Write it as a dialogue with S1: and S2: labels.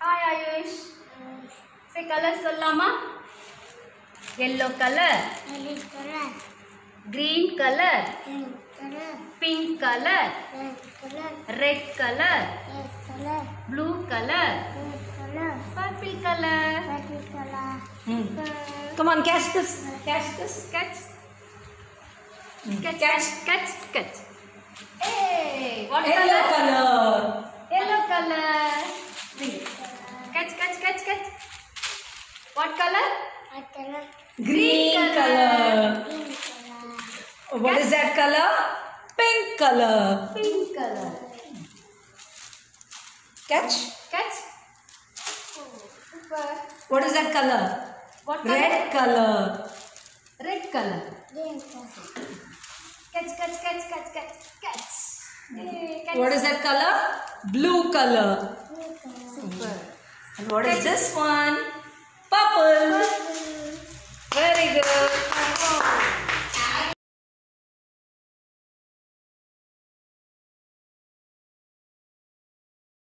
S1: Hi Ayush. Say color sollama. Yellow color.
S2: Yellow color.
S1: Green color.
S2: Green color.
S1: Pink color.
S2: Red color.
S1: Red color.
S2: Red color.
S1: Blue color.
S2: Blue color.
S1: Purple color.
S2: Purple color.
S3: Come on, catch this. Catch this.
S1: Catch. Catch. Hey, what
S3: Yellow color.
S1: Yellow color. Catch. What color?
S2: White color.
S3: Green color.
S2: Green color.
S3: What is that color? Pink color.
S1: Pink color.
S3: Catch.
S1: Oh, super.
S3: What is that color?
S1: What color?
S3: Red color.
S1: Red color.
S2: Green color.
S1: Catch. Hey, catch.
S3: What is that color? Blue color.
S2: Blue color.
S1: Super.
S3: And what is this one? Purple. Very good.